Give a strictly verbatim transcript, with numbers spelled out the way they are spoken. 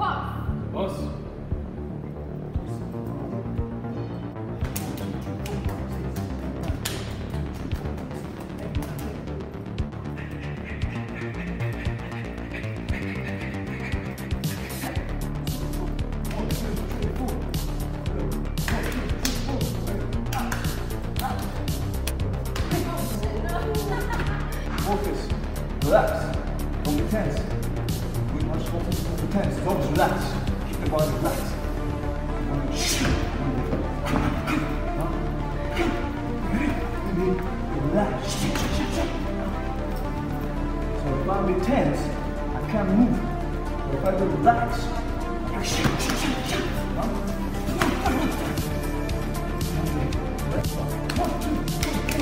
Boss. Focus. Relax. Don't be tense. We must focus. Don't be tense. Focus. Relax. Keep the body relaxed. Relax. So if I be tense, I can't move. But if I go relax, huh? One, two, three.